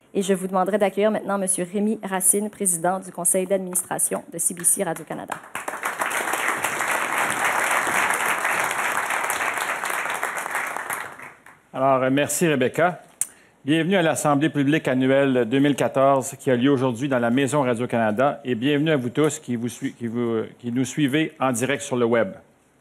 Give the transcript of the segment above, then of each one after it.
Et je vous demanderai d'accueillir maintenant M. Rémi Racine, président du conseil d'administration de CBC Radio-Canada. Alors, merci Rebecca. Bienvenue à l'Assemblée publique annuelle 2014 qui a lieu aujourd'hui dans la Maison Radio-Canada et bienvenue à vous tous qui nous suivez en direct sur le web.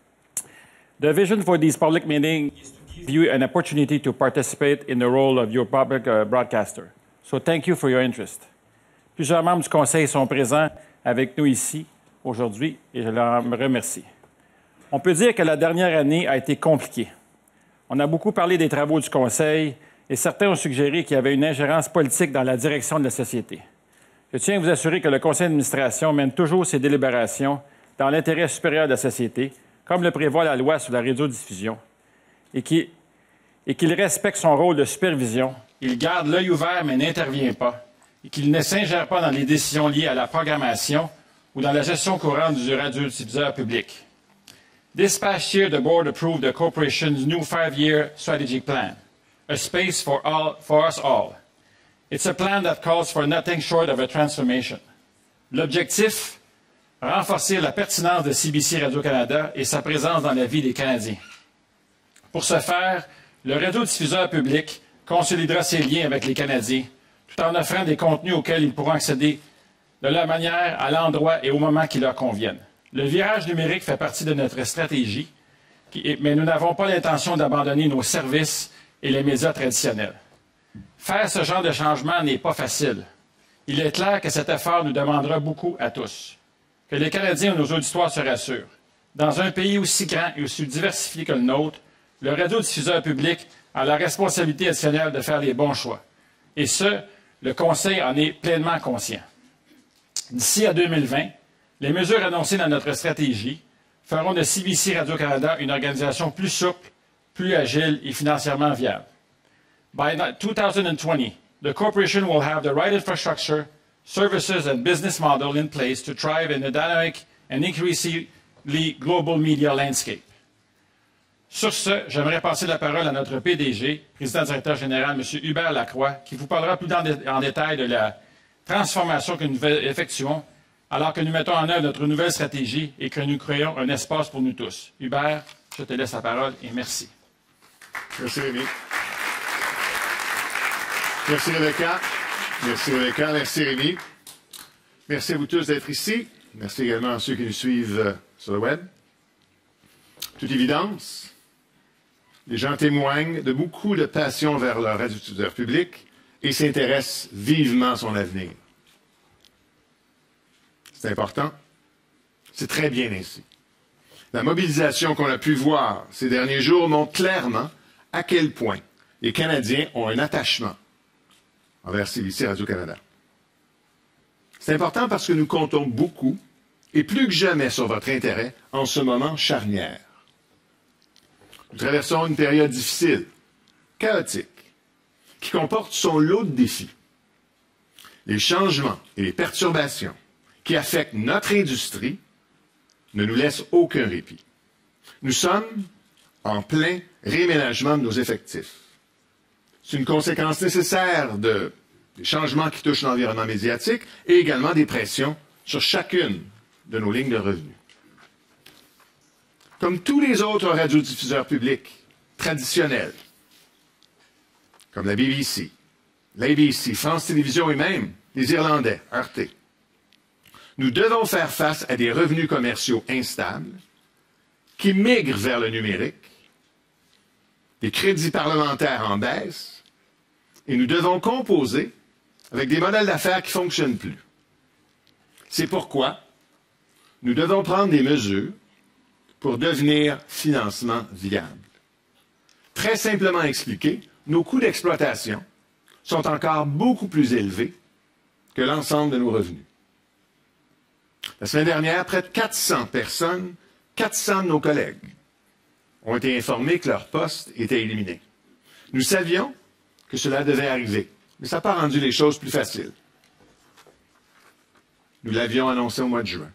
The vision for these public meetings is to give you an opportunity to participate in the role of your public broadcaster. So thank you for your interest. Plusieurs membres du Conseil sont présents avec nous ici aujourd'hui et je leur remercie. On peut dire que la dernière année a été compliquée. On a beaucoup parlé des travaux du Conseil et certains ont suggéré qu'il y avait une ingérence politique dans la direction de la société. Je tiens à vous assurer que le Conseil d'administration mène toujours ses délibérations dans l'intérêt supérieur de la société, comme le prévoit la loi sur la radiodiffusion, et qu'il respecte son rôle de supervision. Il garde l'œil ouvert mais n'intervient pas, et qu'il ne s'ingère pas dans les décisions liées à la programmation ou dans la gestion courante du radiodiffuseur public. This past year, the board approved the corporation's new 5-year strategic plan, a space for us all. It's a plan that calls for nothing short of a transformation. L'objectif, renforcer la pertinence de CBC Radio-Canada et sa présence dans la vie des Canadiens. Pour ce faire, le radiodiffuseur public consolidera ses liens avec les Canadiens, tout en offrant des contenus auxquels ils pourront accéder de la manière, à l'endroit et au moment qui leur conviennent. Le virage numérique fait partie de notre stratégie, mais nous n'avons pas l'intention d'abandonner nos services et les médias traditionnels. Faire ce genre de changement n'est pas facile. Il est clair que cet effort nous demandera beaucoup à tous. Que les Canadiens et nos auditoires se rassurent. Dans un pays aussi grand et aussi diversifié que le nôtre, le radiodiffuseur public a la responsabilité additionnelle de faire les bons choix. Et ce, le Conseil en est pleinement conscient. D'ici à 2020, les mesures annoncées dans notre stratégie feront de CBC Radio-Canada une organisation plus souple, plus agile et financièrement viable. By 2020, the corporation will have the right infrastructure, services and business model in place to thrive in a dynamic and increasingly global media landscape. Sur ce, j'aimerais passer la parole à notre PDG, président-directeur général, M. Hubert Lacroix, qui vous parlera plus en détail de la transformation que nous effectuons alors que nous mettons en œuvre notre nouvelle stratégie et que nous créons un espace pour nous tous. Hubert, je te laisse la parole et merci. Merci, Rémi. Merci, Rebecca. Merci, Rebecca. Merci, Rémi. Merci à vous tous d'être ici. Merci également à ceux qui nous suivent sur le web. Toute évidence, les gens témoignent de beaucoup de passion vers leur radiodiffuseur public et s'intéressent vivement à son avenir. C'est important. C'est très bien ainsi. La mobilisation qu'on a pu voir ces derniers jours montre clairement à quel point les Canadiens ont un attachement envers CBC Radio-Canada. C'est important parce que nous comptons beaucoup et plus que jamais sur votre intérêt en ce moment charnière. Nous traversons une période difficile, chaotique, qui comporte son lot de défis. Les changements et les perturbations qui affectent notre industrie ne nous laissent aucun répit. Nous sommes en plein réménagement de nos effectifs. C'est une conséquence nécessaire des changements qui touchent l'environnement médiatique et également des pressions sur chacune de nos lignes de revenus. Comme tous les autres radiodiffuseurs publics traditionnels, comme la BBC, l'ABC, France Télévisions et même les Irlandais, RT, nous devons faire face à des revenus commerciaux instables qui migrent vers le numérique, des crédits parlementaires en baisse, et nous devons composer avec des modèles d'affaires qui ne fonctionnent plus. C'est pourquoi nous devons prendre des mesures pour devenir financement viable. Très simplement expliqué, nos coûts d'exploitation sont encore beaucoup plus élevés que l'ensemble de nos revenus. La semaine dernière, près de 400 personnes, 400 de nos collègues, ont été informés que leur poste était éliminé. Nous savions que cela devait arriver, mais ça n'a pas rendu les choses plus faciles. Nous l'avions annoncé au mois de juin.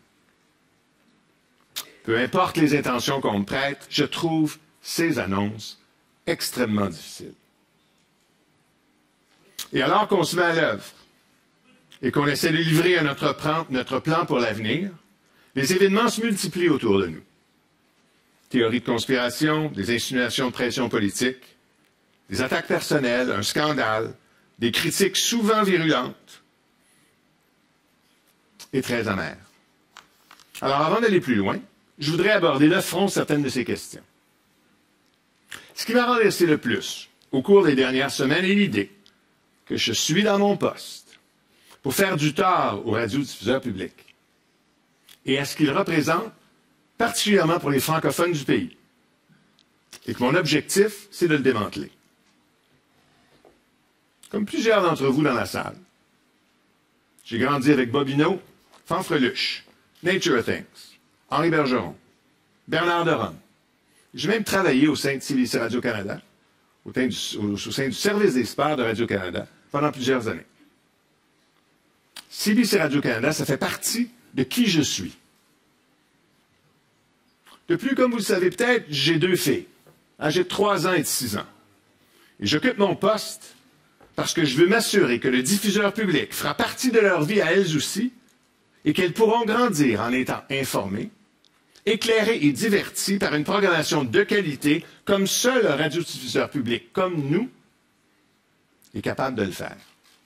Peu importe les intentions qu'on me prête, je trouve ces annonces extrêmement difficiles. Et alors qu'on se met à l'œuvre et qu'on essaie de livrer à notre plan pour l'avenir, les événements se multiplient autour de nous. Théories de conspiration, des insinuations de pression politique, des attaques personnelles, un scandale, des critiques souvent virulentes et très amères. Alors, avant d'aller plus loin, je voudrais aborder de front certaines de ces questions. Ce qui m'a renversé le plus au cours des dernières semaines est l'idée que je suis dans mon poste pour faire du tort aux radiodiffuseurs publics et à ce qu'ils représentent, particulièrement pour les francophones du pays, et que mon objectif, c'est de le démanteler. Comme plusieurs d'entre vous dans la salle, j'ai grandi avec Bobino, Fanfreluche, Nature Things, Henri Bergeron, Bernard de Rome. J'ai même travaillé au sein de CBC Radio-Canada, au sein du service des sports de Radio-Canada, pendant plusieurs années. CBC Radio-Canada, ça fait partie de qui je suis. De plus, comme vous le savez peut-être, j'ai 2 filles, âgées de 3 ans et de 6 ans. Et j'occupe mon poste parce que je veux m'assurer que le diffuseur public fera partie de leur vie à elles aussi et qu'elles pourront grandir en étant informées, éclairées et diverties par une programmation de qualité comme seul un radiodiffuseur public comme nous est capable de le faire.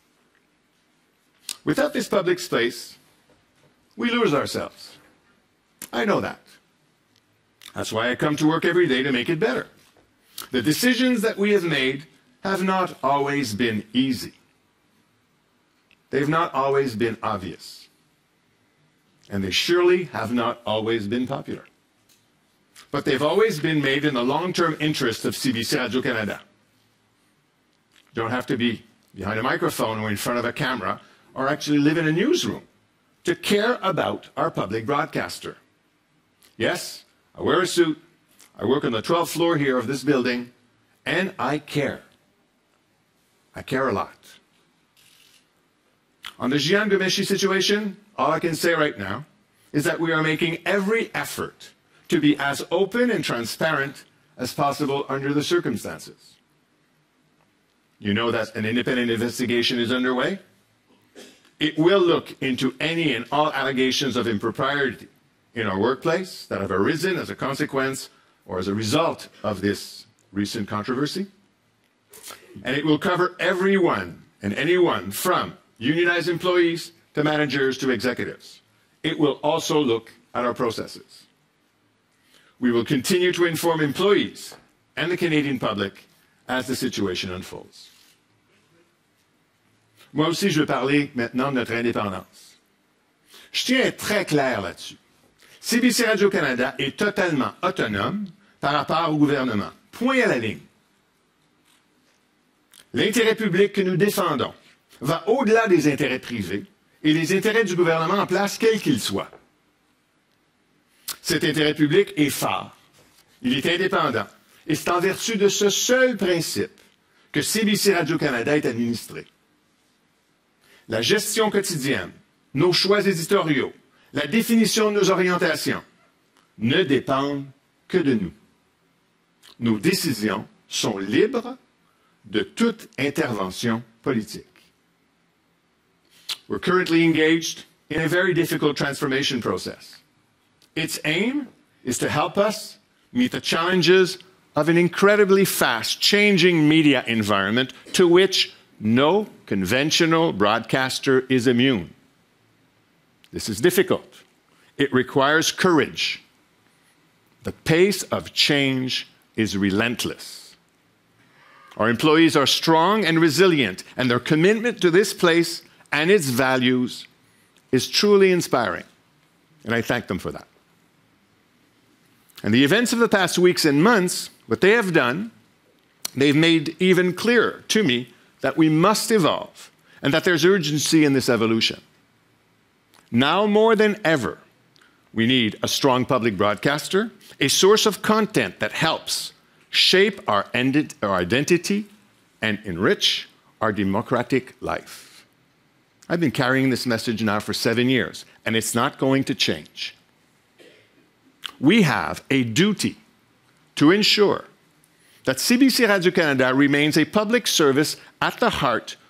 Without this public space, we lose ourselves. I know that. That's why I come to work every day to make it better. The decisions that we have made have not always been easy. They've not always been obvious. And they surely have not always been popular. But they've always been made in the long-term interest of CBC Radio-Canada. You don't have to be behind a microphone or in front of a camera or actually live in a newsroom to care about our public broadcaster. Yes, I wear a suit, I work on the 12th floor here of this building, and I care. I care a lot. On the Jian Ghomeshi situation, all I can say right now is that we are making every effort to be as open and transparent as possible under the circumstances. You know that an independent investigation is underway. It will look into any and all allegations of impropriety in our workplace that have arisen as a consequence or as a result of this recent controversy. And it will cover everyone and anyone from unionized employees to managers to executives. It will also look at our processes. We will continue to inform employees and the Canadian public as the situation unfolds. Moi aussi, je veux parler maintenant de notre indépendance. Je tiens à être très clair là-dessus. CBC Radio-Canada est totalement autonome par rapport au gouvernement. Point à la ligne. L'intérêt public que nous défendons va au-delà des intérêts privés et les intérêts du gouvernement en place, quels qu'ils soient. Cet intérêt public est fort. Il est indépendant. Et c'est en vertu de ce seul principe que CBC Radio-Canada est administré. La gestion quotidienne, nos choix éditoriaux, la définition de nos orientations ne dépendent que de nous. Nos décisions sont libres de toute intervention politique. We're currently engaged in a very difficult transformation process. Its aim is to help us meet the challenges of an incredibly fast changing media environment to which no conventional broadcaster is immune. This is difficult. It requires courage. The pace of change is relentless. Our employees are strong and resilient, and their commitment to this place and its values is truly inspiring, and I thank them for that. And the events of the past weeks and months, what they have done, they've made even clearer to me that we must evolve and that there's urgency in this evolution. Now more than ever, we need a strong public broadcaster, a source of content that helps shape our identity and enrich our democratic life. I've been carrying this message now for 7 years, and it's not going to change. We have a duty to ensure that CBC Radio-Canada remains a public service at the heart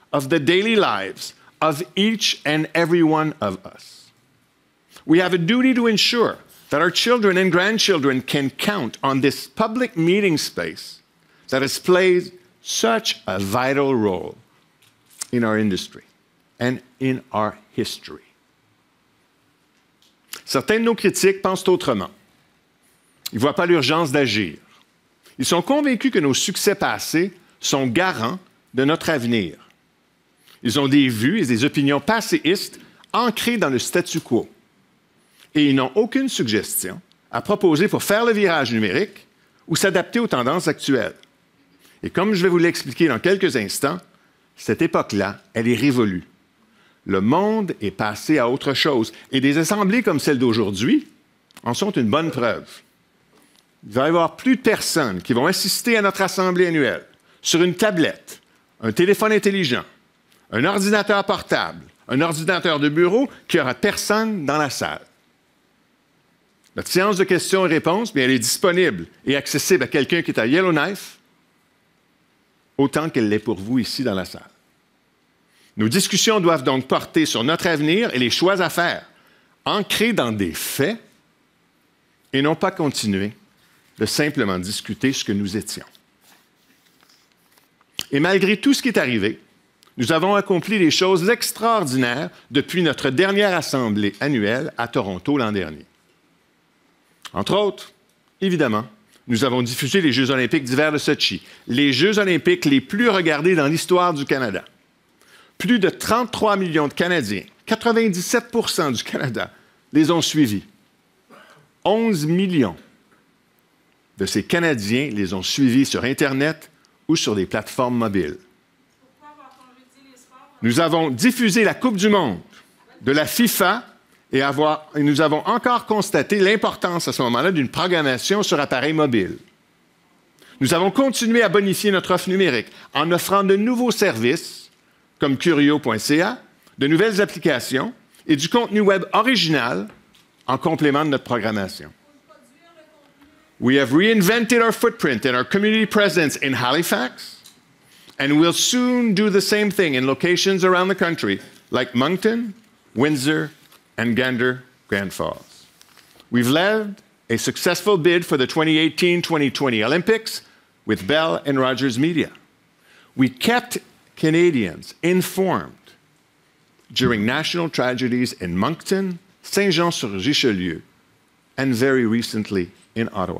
of the daily lives of each and every one of us. We have a duty to ensure that our children and grandchildren can count on this public meeting space that has played such a vital role in our industry and in our history. Certains de nos critiques pensent autrement. Ils ne voient pas l'urgence d'agir. Ils sont convaincus que nos succès passés sont garants de notre avenir. Ils ont des vues et des opinions passéistes ancrées dans le statu quo. Et ils n'ont aucune suggestion à proposer pour faire le virage numérique ou s'adapter aux tendances actuelles. Et comme je vais vous l'expliquer dans quelques instants, cette époque-là, elle est révolue. Le monde est passé à autre chose. Et des assemblées comme celle d'aujourd'hui en sont une bonne preuve. Il va y avoir plus de personnes qui vont assister à notre assemblée annuelle sur une tablette, un téléphone intelligent, un ordinateur portable, un ordinateur de bureau qu'il n'y aura personne dans la salle. Notre séance de questions et réponses, bien, elle est disponible et accessible à quelqu'un qui est à Yellowknife, autant qu'elle l'est pour vous ici dans la salle. Nos discussions doivent donc porter sur notre avenir et les choix à faire, ancrés dans des faits, et non pas continuer de simplement discuter ce que nous étions. Et malgré tout ce qui est arrivé, nous avons accompli des choses extraordinaires depuis notre dernière assemblée annuelle à Toronto l'an dernier. Entre autres, évidemment, nous avons diffusé les Jeux olympiques d'hiver de Sochi, les Jeux olympiques les plus regardés dans l'histoire du Canada. Plus de 33 millions de Canadiens, 97 % du Canada, les ont suivis. 11 millions de ces Canadiens les ont suivis sur Internet ou sur des plateformes mobiles. Nous avons diffusé la Coupe du monde de la FIFA et nous avons encore constaté l'importance à ce moment-là d'une programmation sur appareil mobile. Nous avons continué à bonifier notre offre numérique en offrant de nouveaux services comme Curio.ca, de nouvelles applications et du contenu web original en complément de notre programmation. We have reinvented our footprint and our community presence in Halifax, and we'll soon do the same thing in locations around the country like Moncton, Windsor, and Gander, Grand Falls. We've led a successful bid for the 2018-2020 Olympics with Bell and Rogers Media. We kept Canadians informed during national tragedies in Moncton, Saint-Jean-sur-Richelieu, and very recently in Ottawa.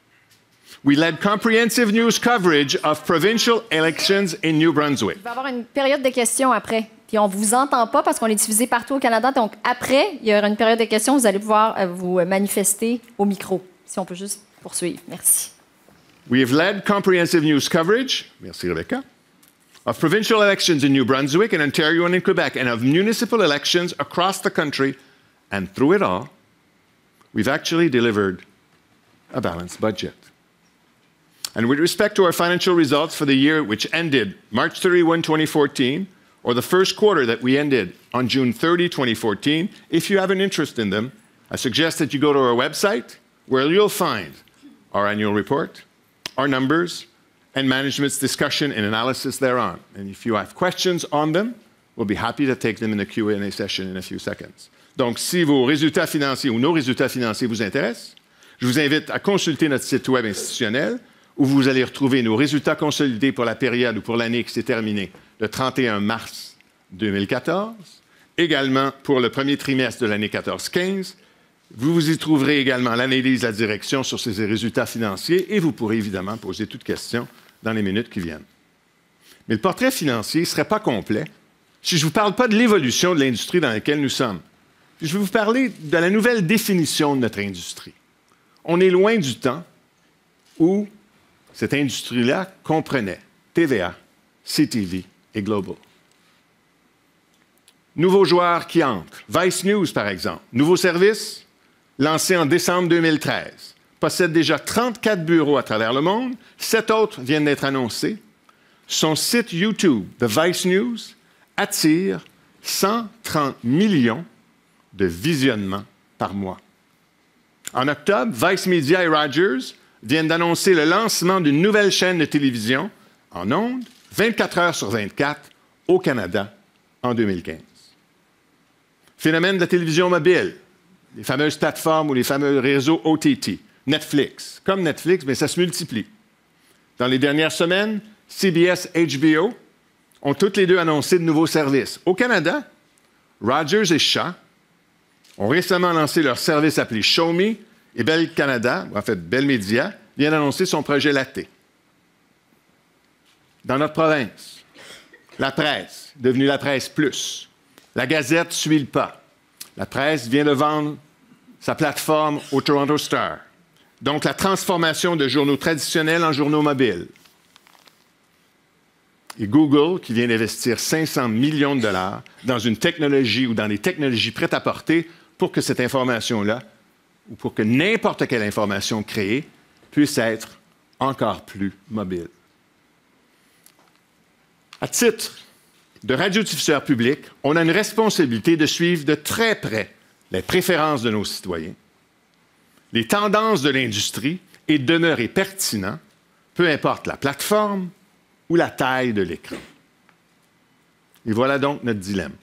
We led comprehensive news coverage of provincial elections in New Brunswick. Il va y avoir une période de questions après. Puis on ne vous entend pas parce qu'on est diffusé partout au Canada. Donc après, il y aura une période de questions. Vous allez pouvoir vous manifester au micro. Si on peut juste poursuivre. Merci. We have led comprehensive news coverage, merci Rebecca, of provincial elections in New Brunswick and Ontario and in Quebec, and of municipal elections across the country. And through it all, we've actually delivered a balanced budget. And with respect to our financial results for the year which ended March 31, 2014, or the first quarter that we ended on June 30, 2014, if you have an interest in them, I suggest that you go to our website where you'll find our annual report, our numbers, and management's discussion and analysis thereon. And if you have questions on them, we'll be happy to take them in the Q&A session in a few seconds. Donc, si vos résultats financiers ou nos résultats financiers vous intéressent, je vous invite à consulter notre site web institutionnel où vous allez retrouver nos résultats consolidés pour la période ou pour l'année qui s'est terminée le 31 mars 2014, également pour le premier trimestre de l'année 14-15. Vous y trouverez également l'analyse de la direction sur ces résultats financiers et vous pourrez évidemment poser toute question dans les minutes qui viennent. Mais le portrait financier ne serait pas complet si je ne vous parle pas de l'évolution de l'industrie dans laquelle nous sommes. Puis je vais vous parler de la nouvelle définition de notre industrie. On est loin du temps où cette industrie-là comprenait TVA, CTV et Global. Nouveaux joueurs qui entrent. Vice News, par exemple. Nouveau service, lancé en décembre 2013. Possède déjà 34 bureaux à travers le monde. 7 autres viennent d'être annoncés. Son site YouTube, The Vice News, attire 130 millions de visionnements par mois. En octobre, Vice Media et Rogers viennent d'annoncer le lancement d'une nouvelle chaîne de télévision en ondes, 24 heures sur 24, au Canada en 2015. Phénomène de la télévision mobile, les fameuses plateformes ou les fameux réseaux OTT, Netflix. Comme Netflix, mais ça se multiplie. Dans les dernières semaines, CBS et HBO ont toutes les deux annoncé de nouveaux services. Au Canada, Rogers et Shaw ont récemment lancé leur service appelé Show Me et Bell Canada, ou en fait Bell Media, vient d'annoncer son projet Laté. Dans notre province, la presse, devenue la Presse Plus, la Gazette suit le pas. La presse vient de vendre sa plateforme au Toronto Star. Donc, la transformation de journaux traditionnels en journaux mobiles. Et Google, qui vient d'investir 500 millions de dollars dans une technologie ou dans des technologies prêtes à porter pour que cette information-là, ou pour que n'importe quelle information créée, puisse être encore plus mobile. À titre de radiodiffuseur public, on a une responsabilité de suivre de très près les préférences de nos citoyens, les tendances de l'industrie et de demeurer pertinent, peu importe la plateforme ou la taille de l'écran. Et voilà donc notre dilemme.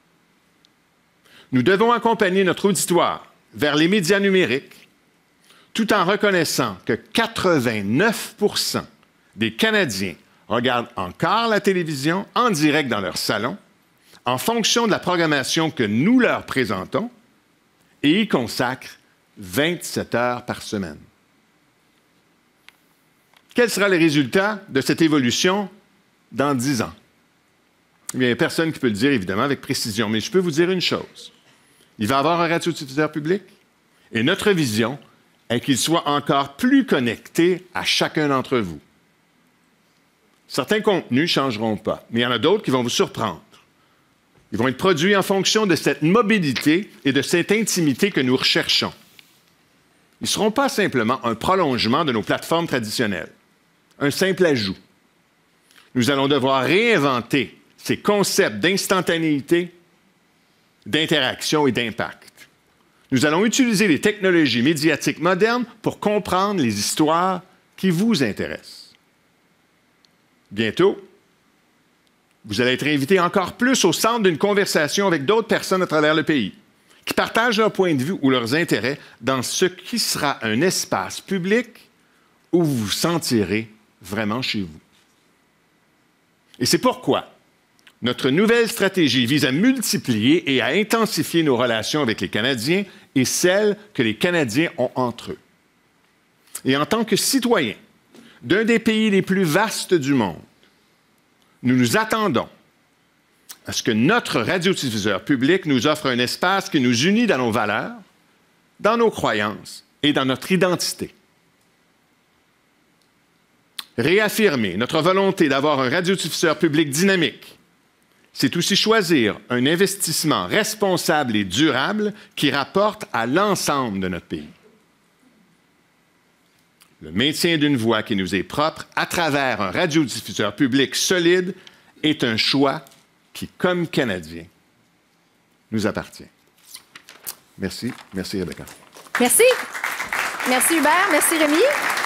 Nous devons accompagner notre auditoire vers les médias numériques tout en reconnaissant que 89 % des Canadiens regardent encore la télévision en direct dans leur salon, en fonction de la programmation que nous leur présentons, et y consacrent 27 heures par semaine. Quel sera le résultat de cette évolution dans 10 ans? Eh bien, il n'y a personne qui peut le dire, évidemment, avec précision, mais je peux vous dire une chose. Il va y avoir un radiodiffuseur public, et notre vision est qu'il soit encore plus connecté à chacun d'entre vous. Certains contenus ne changeront pas, mais il y en a d'autres qui vont vous surprendre. Ils vont être produits en fonction de cette mobilité et de cette intimité que nous recherchons. Ils ne seront pas simplement un prolongement de nos plateformes traditionnelles, un simple ajout. Nous allons devoir réinventer ces concepts d'instantanéité, d'interaction et d'impact. Nous allons utiliser les technologies médiatiques modernes pour comprendre les histoires qui vous intéressent. Bientôt, vous allez être invité encore plus au centre d'une conversation avec d'autres personnes à travers le pays, qui partagent leur point de vue ou leurs intérêts dans ce qui sera un espace public où vous vous sentirez vraiment chez vous. Et c'est pourquoi notre nouvelle stratégie vise à multiplier et à intensifier nos relations avec les Canadiens et celles que les Canadiens ont entre eux. Et en tant que citoyens d'un des pays les plus vastes du monde, nous nous attendons à ce que notre radiodiffuseur public nous offre un espace qui nous unit dans nos valeurs, dans nos croyances et dans notre identité. Réaffirmer notre volonté d'avoir un radiodiffuseur public dynamique, c'est aussi choisir un investissement responsable et durable qui rapporte à l'ensemble de notre pays. Le maintien d'une voix qui nous est propre à travers un radiodiffuseur public solide est un choix qui, comme Canadiens, nous appartient. Merci. Merci, Rebecca. Merci. Merci, Hubert. Merci, Rémi.